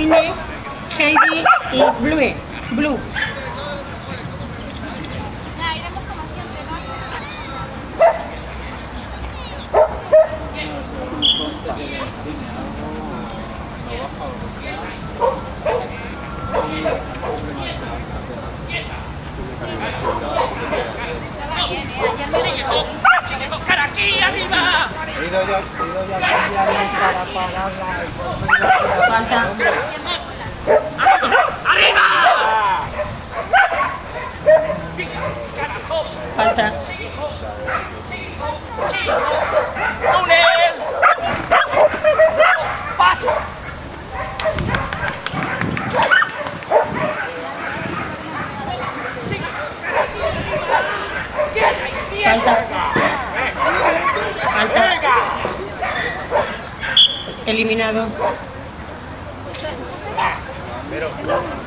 Aline, Heidi y Blue. Blue. Iremos como siempre, ¡Cara aquí, arriba! He ido yo a cambiarme para pararla. Falta. ¡Arriba! Falta. ¡Túnel! ¡Paso! Falta. Falta. Eliminado. Pero